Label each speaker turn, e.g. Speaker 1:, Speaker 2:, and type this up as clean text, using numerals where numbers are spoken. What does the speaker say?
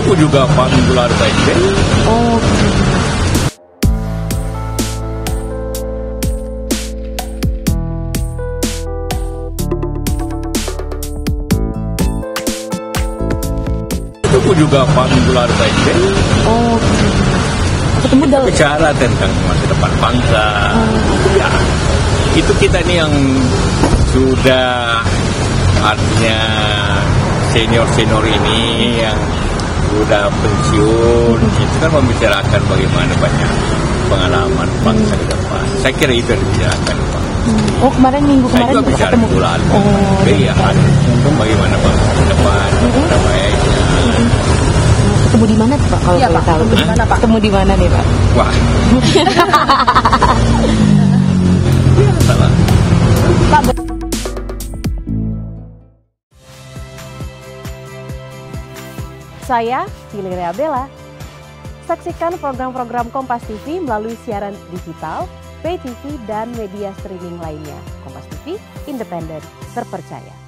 Speaker 1: Ketemu juga Pak Minggular Presiden.
Speaker 2: Oh.
Speaker 1: Ketemu juga Pak Minggular Presiden.
Speaker 2: Oh. Ketemu dalam
Speaker 1: Bicara tentang masa depan bangsa. Ya, itu kita nih yang sudah artinya senior-senior ini yang sudah pensiun, itu kan membicarakan bagaimana banyak pengalaman bangsa ke depan. Saya kira itu yang dibicarakan, Pak.
Speaker 2: Oh, minggu
Speaker 1: Saya
Speaker 2: kemarin
Speaker 1: juga bicara
Speaker 2: ketemu.
Speaker 1: bulan.
Speaker 2: Oh.
Speaker 1: Iya, bagaimana bangsa ke depan, bagaimana baiknya.
Speaker 2: Ketemu di mana tuh, Pak? Kalau
Speaker 3: Iya,
Speaker 2: boleh
Speaker 3: Pak.
Speaker 2: tahu.
Speaker 3: Ketemu di mana, Pak?
Speaker 2: Ketemu di mana nih, Pak?
Speaker 1: Wah. Salah.
Speaker 4: Saya Valeria Bella. Saksikan program-program Kompas TV melalui siaran digital, pay TV, dan media streaming lainnya. Kompas TV, independen, terpercaya.